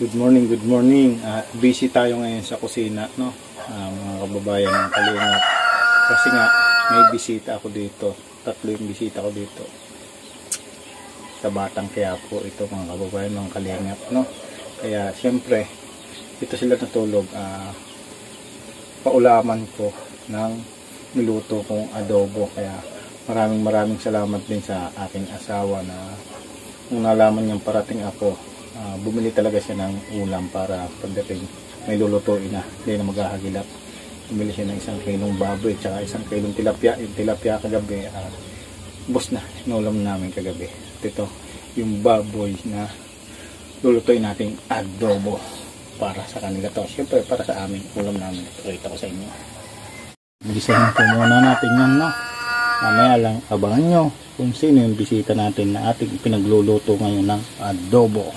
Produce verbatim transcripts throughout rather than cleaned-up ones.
Good morning, good morning. Uh, busy tayo ngayon sa kusina, no? Uh, mga kababayan, mga kalingap. Kasi nga, may bisita ako dito. Tatlo yung bisita ko dito. Sa Batang Quiapo, ito mga kababayan, mga kalingap, no? Kaya, siyempre, dito sila natulog. Uh, paulaman ko ng niluto kong adobo. Kaya, maraming maraming salamat din sa aking asawa na nung nalaman niyang parating ako, Uh, bumili talaga siya ng ulam para pagdating may lulutuin na, hindi na maghahagilap. Bumili siya ng isang kilong baboy tsaka isang kilong tilapia. Yung tilapia kagabi, uh, bus na, inulam namin kagabi. At ito, yung baboy na lulutuin nating adobo para sa kanila to. Siyempre para sa amin, ulam namin. Pakita ko sa inyo. Bilisan po muna natin yan, no? Mamaya lang, abangan nyo kung sino yung bisita natin na ating pinagluluto ngayon ng adobo.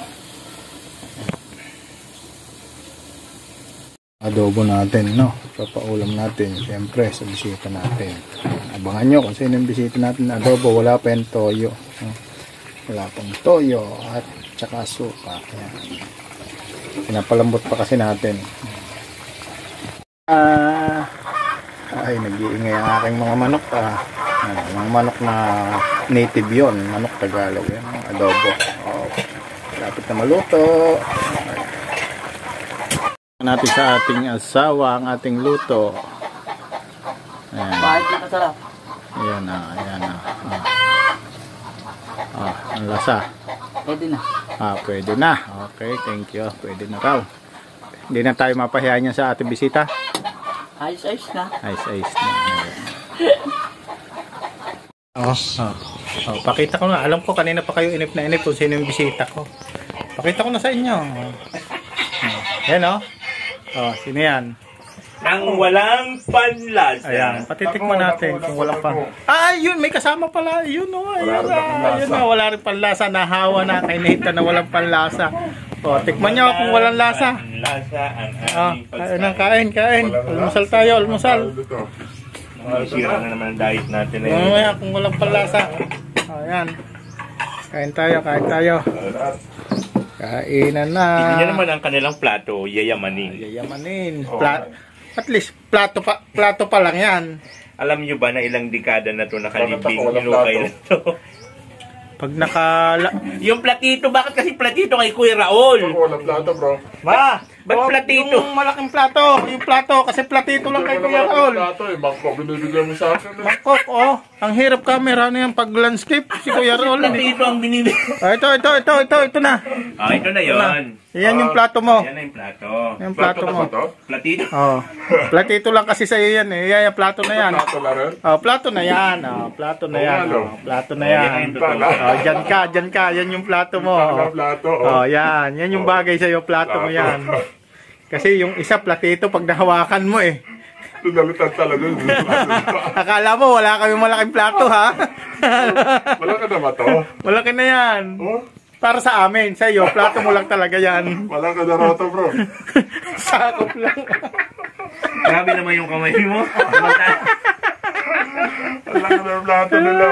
Adobo natin, no? Papaulam natin, siyempre, sa bisita natin. Abangan nyo kung sino yung bisita natin na adobo. Wala pa yung toyo. No? Wala pang toyo at saka suka. Ayan. Pinapalambot pa kasi natin. Ah, ay, nag-iingay ang aking mga manok. Ah. Ah, mga manok na native yon, manok Tagalog. Yan, adobo. Oh, lapit na maluto. Natin sa ating asawa ang ating luto. Ayan. Bakit na kasarap? Ayan na, ayan na. Ah. Ah, ang lasa. Pwede na. Ah, pwede na. Okay, thank you. Pwede na raw. Hindi na tayo mapahiya niya sa ating bisita. Ayos-ayos na. Ayos-ayos na. Oh, oh. Oh, pakita ko na. Alam ko kanina pa kayo inip na inip kung sino yung bisita ko. Pakita ko na sa inyo. Oh. Yan oh. Oh, sino yan? Nang walang panlasa. Ayan, patitikman natin kung walang pan. Ah, yun, may kasama pala. Yun oh, ayun na. Ayun na, wala rin panlasa. Nahawa na kay Nathan na walang panlasa. Oh, tikman nyo kung walang lasa. Lasa ang Ah, aming ayun na, kain, kain. Almusal tayo, almusal. Sira na naman ang diet natin eh. Mamaya kung walang panlasa. Ayan. Kain tayo, kain tayo. Kainan na. Hindi niya naman ang kanilang plato, yayamanin. Yayamanin. Pla At least, plato pa, plato pa lang yan. Alam niyo ba na ilang dekada na to nakalibing hinukay na to? Pag naka... Yung platito, bakit kasi platito kay Kuya Raul? Walang plato, bro. Ma, ba't platito? Yung malaking plato. Yung plato, kasi platito lang kay Kuya Raul. Plato eh, bangko, binibigyan mo sa akin eh. Bangkok, oh. Ang hirap camera na yan pag landscape. Si Kuya Raul. Platito ang binili. Ah, ito, ito, ito, ito, ito na. Ah, ito na yon. Yan yung plato mo. Yan na yung plato. Yung plato mo. Platito? Oh. Platito lang kasi sa iyo yan eh. Yan, yung plato na yan. Plato na rin? Oh, plato na yan. Oh, plato na yan. Oh, plato na yan. Oh, dyan ka, dyan ka. Yan yung plato mo. Oh, Plato, oh yan. Yan yung bagay sa iyo, plato mo yan. Kasi yung isa platito pag nahawakan mo eh. Tunalitan talaga. Akala mo wala kami malaking plato ha? Wala ka na ba to? Malaki na yan. Oh? Para sa amin, sa iyo, plato mo lang talaga yan. Wala ka na rato, bro. Sakop lang. Grabe naman yung kamay mo. Wala ka na plato nila.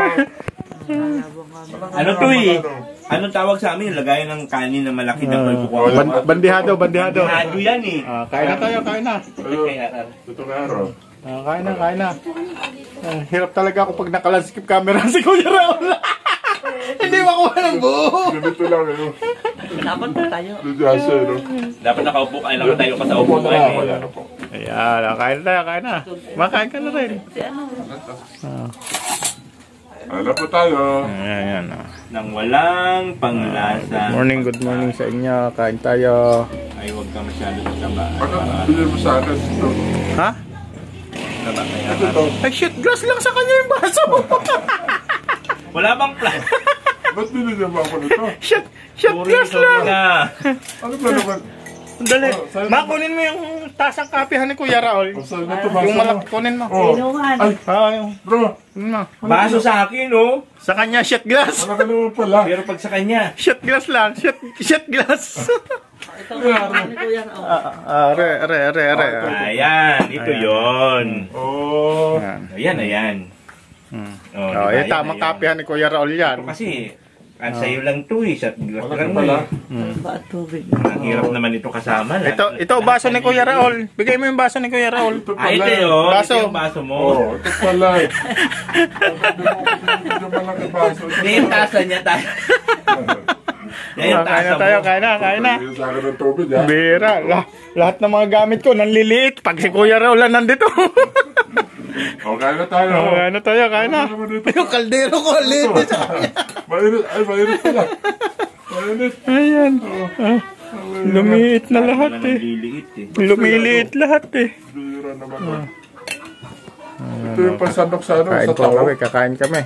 Ano to eh? Anong tawag sa amin? Lagayan ng kanin na malaki na pagkukuha. Ban bandihado, bandihado. Hado yan eh. Ah, kain na tayo, kain na. Ayun, ito nga, bro. Ah, kain na, kain na. Ah, hirap talaga ako pag nakalanskip camera si Kuya Raul. Hindi makuha ng buo. Ganito lang, ano. Dapat na tayo. Ludyasa, ano. Dapat nakaupo ka lang tayo ka sa Upo upo na ka lang, eh. ano po. Ayan, ah, kain na tayo, kain na. Makain ka na rin. Si ano? Ah, Ano po tayo? ayan, ayan. Ah. Nang walang panglasa. Good morning, good morning sa inyo. Kain tayo. Ay, huwag ka masyado sa taba. Bakit bilhin mo sa akin ito? Ha? Taba kaya Ito to. Ay, shit, glass lang sa kanya yung baso. wala bang plan? Ba't binigyan mo ako nito? shit, shit, glass lang. na. Ano ba naman? Dali. Oh, sa'yo Ma, kunin mo yung tasang kapihan ni Kuya Raul. O, saan ito Yung baso mo? malaki, kunin mo. Oh. Inuman. Ay, Ah, yung, bro. kunin mo. Baso sa akin, oh. Sa kanya, shit glass. Wala ka naman pala. Pero pag sa kanya, Shit glass lang. Shit, shit glass. Ito nga ni Kuya Raul. ah, ah, re, re, re, re. ayan, ito yon. Oh. Ayan. Ayan, ayan. Hmm. Oh, Oh, diba? eh, tamang Ayan, ayan. kapihan ni Kuya Raul yan. Ito kasi, At sa'yo lang to eh. Sa bigas Malaki lang mo pala. eh. Ano ba ang tubig? Ang hirap naman ito kasama. lahat. Ito, ito baso ni Kuya Raul. Bigay mo yung baso ni Kuya Raul. Ito Ay, pala. ito yun. Baso. Ito yung baso mo. Oo, ito pala. Sabi mo, medyo malaki baso. Hindi yung tasa niya tayo. Yan yung Oh, kain tasa na tayo, mo. kain na, kain na. Bigyan sa akin ng tubig, ha? Bira. La- lahat ng mga gamit ko, nanliliit. Pag si Kuya Raul lang nandito. O, kain na tayo. Oh, kain na tayo, kain na. Ano naman dito? Yung kaldero ko, liit. Mainit. Ay, mainit pala. Mainit. Ayan. Ah, lumiit na lahat Naman eh. naliliit eh. Lumiliit lahat eh. Bira naman. oh. Ito yung pansandok sa ano, Kain sa po tao. kami, kakain kami.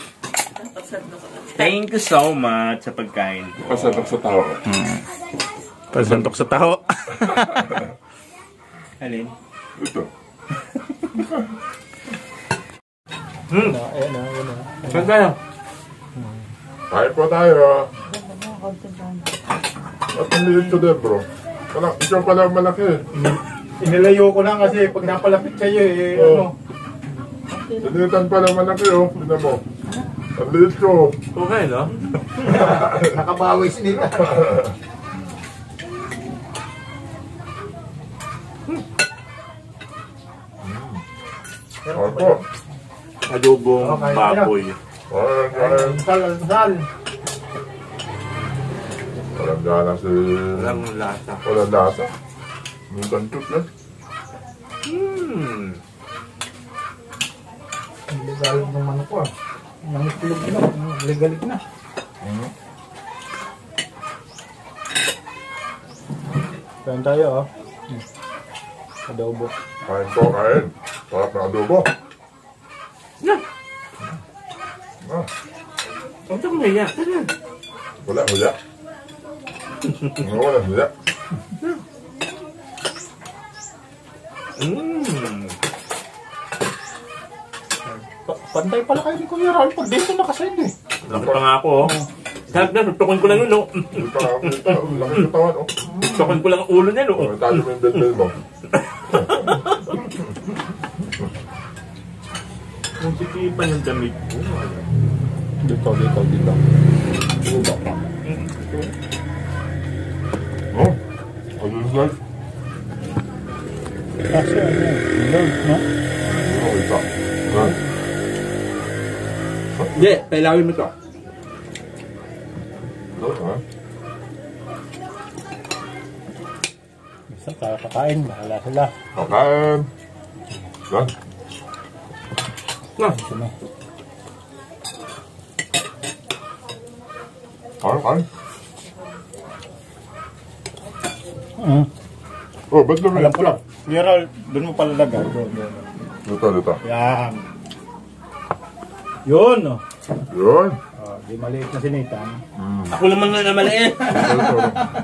Thank you so much sa pagkain ko. Pansandok sa tao. Pasantok sa taho. Alin? Ito. Hmm. Ayan na, ayan na. Saan tayo? Kain po tayo. At ang liit ko din, bro. Wala, ikaw pala ang malaki. Inilayo ko lang kasi pag napalapit sa'yo eh, Oo. ano. Sinitan pala malaki, oh. Tignan mo. Ang liit ko. Okay, no? Nakabawi sinita. Kain po. Adobong Okay, baboy. Kain, kain. Sal, sal. Walang gana si... Walang lasa. Walang lasa. Minsan tut yan. Hmm. Legal ng ano ko ah. Nangitlog na, legalik na. Hmm. Kain tayo oh. Hmm. Adobo. Kain po, kain. Sarap na adobo. Yeah. Ah, Huwag kang maya. Tara. wala, wala. Ano, wala, wala. Hmm. Pa- Pantay pala kayo ni Kuya Raul pag dito nakasaid eh. Laki pa nga ako, oh. Sarap na, tutukin ko lang yun, oh. Dito ako, dito. Laki ng tawan, oh. Tutukin ko lang ang ulo niya, no. Oh, tayo mo yung bell mo. Kung sikipan yung damit ko. Dito, dito, dito. Ano ba? Oh, ano yung slide? Kasi ano, yun, no? Ano, isa. Ah, Hindi, pailawin mo to. ano, ha? Isa tayo kakain, bahala sila. Kakain. Yan. Na, Ito na. Kain, kain. Uh, Oh, ba't naman? alam ko lang. Kuya Raul, doon mo pala lagay. Doon, doon. Dito, dito. Yan. Yun, oh. Yun. Oh, di maliit na sinitan. Hmm. ako naman na namaliit. Dito.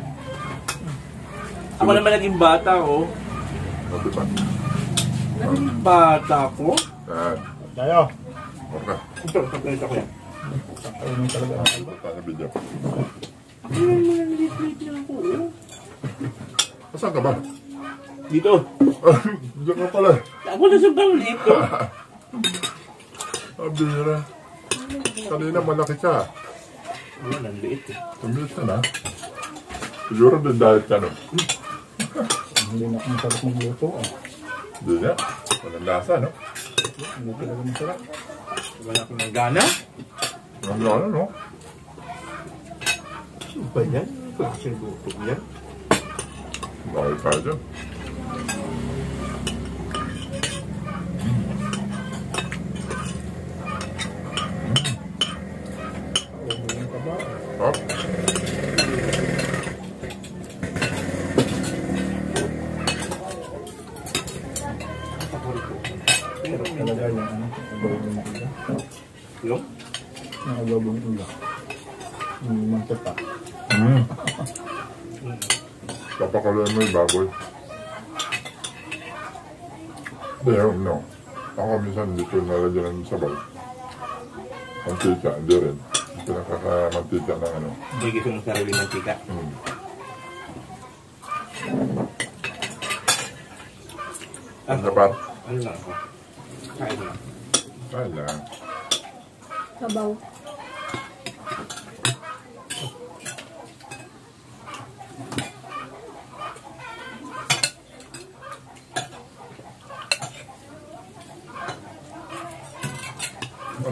Ako naman naging bata, oh. Dito pa. Naging bata ko? Yan. Tayo. Okay. Ito, ito ko yan. Ayun talaga. Tayo video. Ako naman naliit-liit lang ako, oh. Saan ka ba? Dito. Diyan ka pala. Ako na sobrang liit, oh. Ang bira. Kanina malaki ka. Ano, nanliit, eh. Tumilis ka na. Siguro din dahil ka, no? Hindi na akong sarap magluto. Oh. Hindi niya. Walang lasa, no? Hindi talaga masarap. Wala akong nagana. Ang gano'n, no? Ano ba yan? Klaseng luto yan? Bakit tayo dyan? Hop. Talaga yung ano, agawin ng ulo. Yung? Yung agawin ng ulo. Yung mantika pa. Hmm. Papakaluan mo yung baboy. Hindi, yung no. Ako minsan hindi ko nalagyan ng sabaw. Mantika, hindi rin. Pinakakamantika ng ano. Hindi gusto mong sarili ng tika. Hmm. Ano? Ano pa? Ano lang ako? Kain lang. Kaya. Sabaw.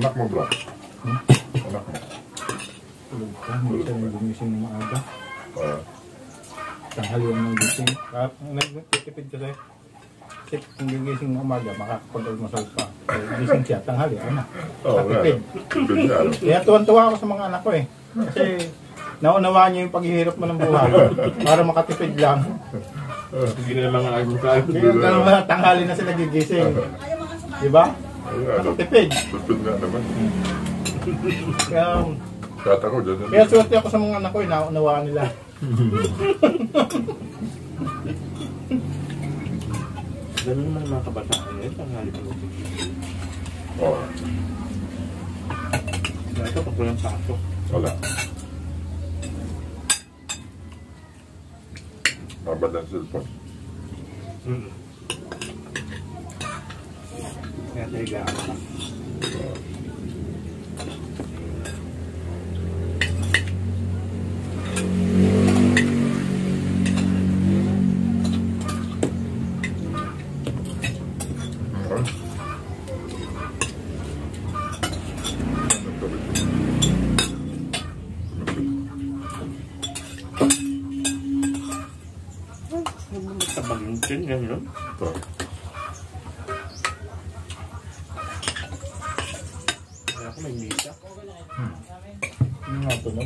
Anak mo, bro. Hmm? Anak mo. Tulog ka, hindi siya gumising ng maaga. Ah, Tanghalian ng gising. Ah, nagtitipid kasi. Kasi kung gigising ng umaga, makakapag-almasal pa. So, gising siya, tanghalian na. Oo, Katipid. Tipid niya, ano? Kaya tuwan-tuwa ako sa mga anak ko eh. Kasi naunawaan niyo yung paghihirap mo ng buhay. Para makatipid lang. Hindi na mga agmusal. Kaya ganun na, tanghali na sila gigising. Diba? Ay, ano? Tipid. Tipid nga naman. Kaya, Kata ko, dyan. kaya swerte ako sa mga anak ko eh, naunawaan nila. Ganun naman mga kabataan ngayon. Tanghali pa mo. Oo. Ito pag walang pasok. Wala. Babad ang cellphone. Mm. Kaya tayo gaan pa. Okay. Tabagin din yan, no? Ito. Kaya ako may misa. Yung nga tunog.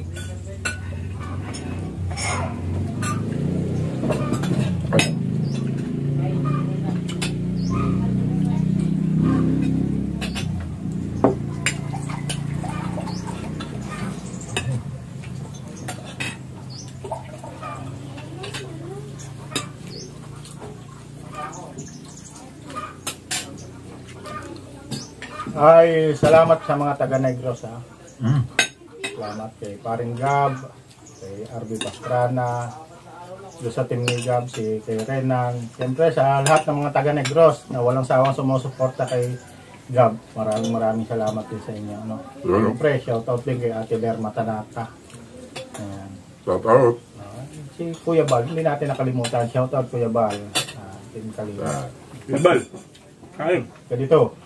Ay, salamat sa mga taga Negros ha. Mm. Salamat kay Paring Gab, kay R B Pastrana, doon sa team ni Gab, si kay Renan. Siyempre sa lahat ng mga taga Negros na walang sawang sumusuporta kay Gab. Maraming maraming salamat din sa inyo. No? Yun. Siyempre, shoutout din kay Ate Lerma Tanaka. Ayan. Shout out. Ah, si Kuya Bal, hindi natin nakalimutan. Shoutout Kuya Bal. Ah, Team Kalina. Ah. Labal! Kain! Ka dito.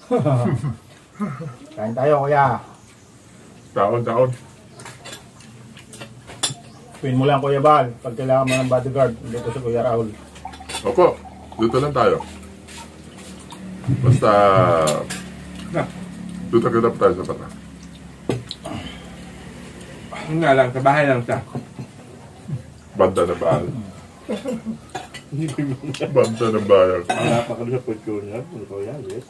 Kain tayo, Kuya. Taon, taon. Pin mo lang, Kuya Bal. Pag kailangan mo ng bodyguard, dito si Kuya Raul. Opo, dito lang tayo. Basta, dito kadap tayo sa pata. Yun nga lang, sa bahay lang siya. Banda na bahay. Banda na bayan. Wala pa kami sa pagkaw niya. Ano ko yan, yes?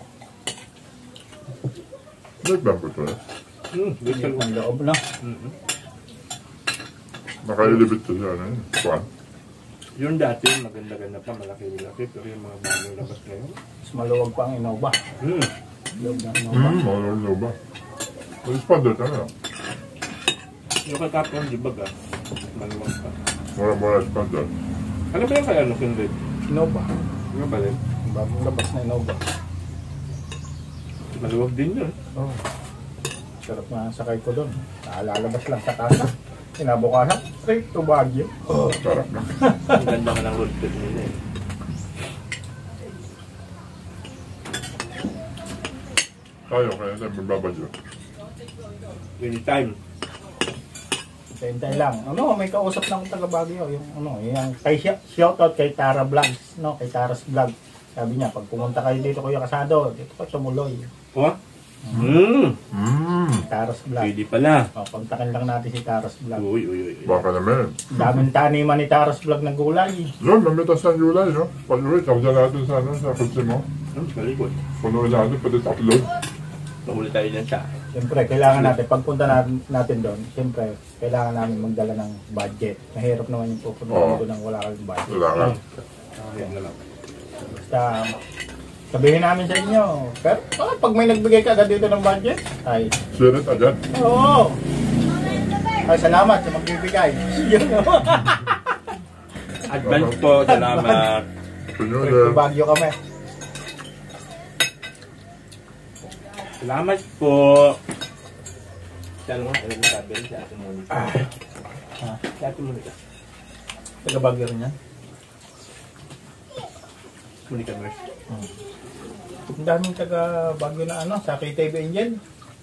Nagbampo ko na. Hmm, Hindi ang loob na. mm Nakailibit ko siya. Ano yun? Kwan. Yung dati, maganda-ganda pa, malaki-malaki. Pero yung mga bagong labas ngayon. Mas maluwag pa ang Innova. Hmm. Loob ng Innova. Hmm, ano ba? Responder ka na. Yung katapon, di ba ga? Maluwag pa. Mura-mura responder. Ano ba yung kaya ano, Kindred? Innova. Ano ba rin? Bagong labas na Innova. Maluwag din yun. Oh. Sarap na sakay ko doon. Naalalabas lang sa kasa. Kinabukasan, straight to Baguio. Oh, sarap na. Ang ganda ka ng road trip nila eh. Tayo, kaya tayo magbabadyo. Anytime. Hintay lang. Ano, may kausap na akong taga Baguio. Yung ano, yung kay shoutout kay Tara Vlogs, no, kay Tara's Vlog. Sabi niya, pag pumunta kayo dito, Kuya Kasado, dito ka tumuloy. Oh? Hmm. Hmm, Tara's Vlog. Pwede pala. O, kontakin lang natin si Tara's Vlog. Uy, uy, uy. uy. baka naman. Daming taniman ni Tara's Vlog ng gulay. Yun, namitas ng July, no? Pag-uwi, kawsa natin sa, ano, sa kutsi mo. Hmm, malikot. Punuin natin, pati sa upload. Pahuli tayo dyan sa Siyempre, kailangan natin, pagpunta natin, natin doon, siyempre, kailangan namin magdala ng budget. Mahirap naman yung pupunta Oo. doon nang wala kang budget. Wala ka. akin na lang. Basta, sabihin namin sa inyo. Pero, ah, pag may nagbigay ka agad dito ng budget, ay, Share it agad. oo. Ay, salamat sa magbibigay. Yun, no? Advance po, salamat. Puno Trip to na. Baguio kami. Salamat po. Siya mo, alam mo sabi rin si Ate Monica. Ah, Si Ate Monica. taga Baguio rin yan. Monica Mercy. Ang daming taga Baguio na ano, sa K T V Angel.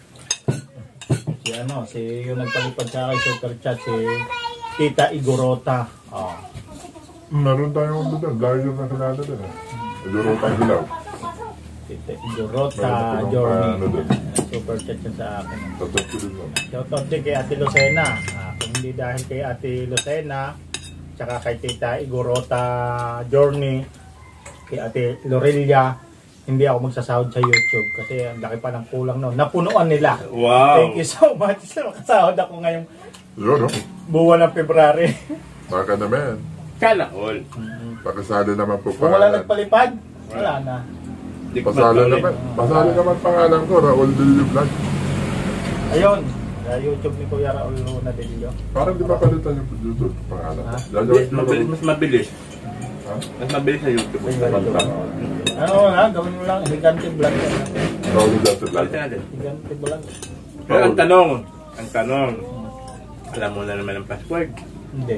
Si ano, si yung nagpalipad sa akin, super chat, si Tita Igorota. Oh. Meron tayong ano doon, dahil yung nakilala doon eh. Iduro tayong hilaw. Tita Igorota, Meron ako ng Journey. ano doon. Super chat siya sa akin. Tatak ko din doon. Shoutout din kay Ate Lucena. Ah, kung hindi dahil kay Ate Lucena, tsaka kay Tita Igorota Journey, kay Ate Lorelia, hindi ako magsasahod sa YouTube kasi ang laki pa ng kulang noon. Napunuan nila. Wow! Thank you so much. Makasahod ako ngayong Yun, no? buwan ng February. Baka naman. Sana all. Pakasali naman po Kung wala pangalan. nagpalipad, wala na. Di ko Pasali matuloy. naman. Pasali naman pangalan ko, Raul Delio Vlog. Ayun, sa YouTube ni Kuya Raul Luna Delio. Parang di mapalitan yung YouTube pangalan. Ha? Hindi, Gagawin ko mabilis, lang. mas mabilis. Ha? Mas mabilis sa YouTube. Ano na, gawin mo lang, Higante Vlog. Raul Delio Vlog. Balikan natin. Higante Vlog. Pero ang tanong, ang tanong, alam mo na naman ang password. Hindi.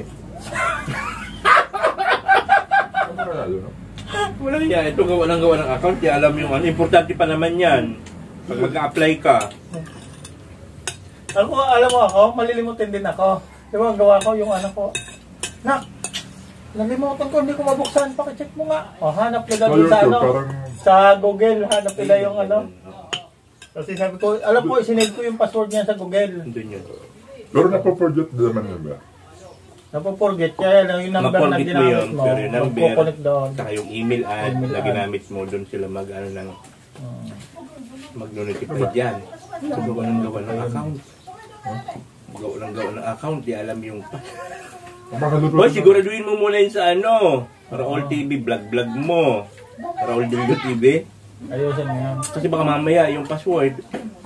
Ano kaya yun, no? Wala yan. Ito gawa ng gawa ng account. Di alam yung ano. Importante pa naman yan. Pag mag-a-apply ka. Ako, alam mo ako, malilimutin din ako. Di ba, ang gawa ko yung ano ko. Nak, nalimutan ko, hindi ko mabuksan. Pakicheck mo nga. O, hanap nila Sa doon sa YouTube, ano. parang Sa Google, hanap nila yung ano. Kasi sabi ko, alam ko, isinave ko yung password niya sa Google. Doon yun. pero napoforget din naman yun ba? Napoforget, kaya lang yung number na Ma-forget mo ginamit yun, mo, pero yung number, magkukunik doon. saka yung email ad Email na ad. ginamit mo, doon sila mag, ano, ng, Hmm. mag-notify dyan. So, gawa ng gawa ng account. Gawa ng gawa ng account, di alam yung... Makaluto Boy, siguraduhin mo muna yun sa ano, Raul T V, vlog-vlog mo. Raul Delio T V. Ayusin mo yan. Kasi baka mamaya yung password,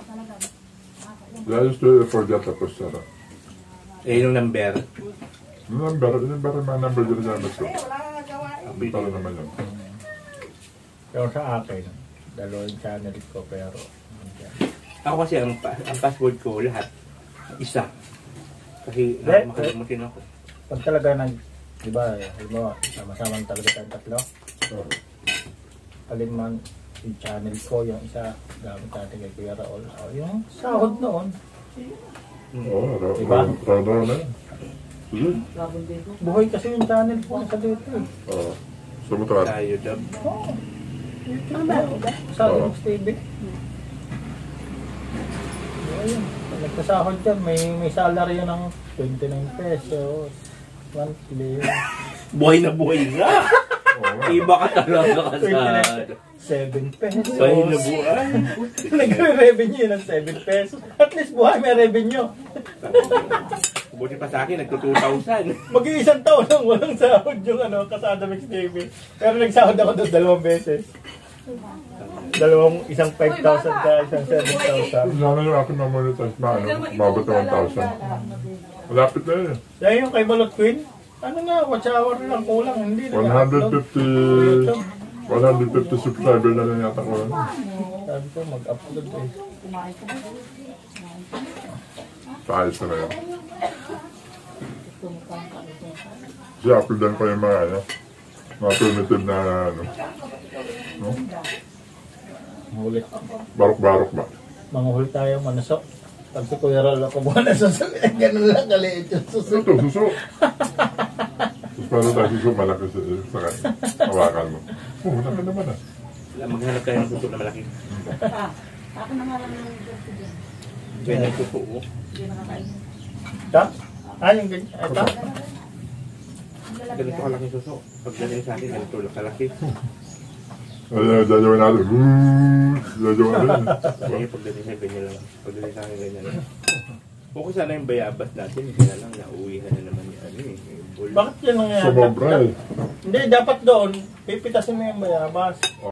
I used to forget tapos sana. eh yung number. Yung number, yung number, yung mga number dyan namin ko. Ang talo naman yun. Pero sa akin, dalawang channel ko, pero... Ako kasi ang, pa- ang password ko lahat, isa. Kasi Eh, makalimutin ako. Pag talaga nag, di ba, halimbawa, sama-sama talaga tayong tatlo, Oh. alin man yung channel ko, yung isa, gamit natin kay Kuya Raul. O, yung sahod noon, Oo, raw, Diba? raw, raw, raw na yun. Sige. buhay kasi yung channel ko sa dito eh. Oo. Sumutra. Tayo, Dab. Oo. Sa Oo. Linux T V. Ayun, pag nagkasahod dyan, may, may salary yun ng twenty-nine pesos. Monthly. Buhay na buhay nga! Oo nga. Iba ka talaga kasad. seven pesos. Buhay na buhay. Nagre-revenue ng seven pesos. At least buhay may revenue. Buti pa sa akin, nagto two thousand. Mag-iisang taon lang walang sahod yung ano, Kasada Mix T V. Pero nagsahod ako doon dalawang beses. Dalawang isang five thousand ka, isang seven thousand. Sana yung aking mamonetize na, ano, umabot na one thousand. Malapit na yun. Dahil yung kay Balot Queen, ano na, watch hour na lang kulang. Hindi na one hundred fifty, one hundred fifty subscriber na lang yata ko. Ano. Sabi ko, mag-upload eh. Kaayos na ngayon. Kasi uploadan ko yung mga, ano, mga primitive na, ano, no? Hulit. Barok-barok ba? Manguhul tayo, manusok. Pag si Kuya Rol ako buwan na susok, ganun lang kaliit yung susok. Ito, suso. Tapos paano tayo suso, malaki sa, sa kanya. Hawakan mo. Oh, malaki naman ah. Maghanap tayo ng suso na malaki. Ako na nga lang yung gusto dyan. Ganyan suso ko. Hindi nakakain. Ito? Ah, yung ganyan. Ito? Ganito kalaki suso. Pag ganyan sa akin, ganito lang kalaki. Ay, dadawin natin. Woo! Dadawin natin. Kaya pag ganyan sa ganyan lang. Pag ganyan sa akin, ganyan lang. Focus sana yung bayabas natin. Kaya lang, nauwihan na naman yung ano eh. yung bull. Bakit yan nangyayari? Sumobra eh. Hindi, dapat doon, pipitasin mo yung bayabas.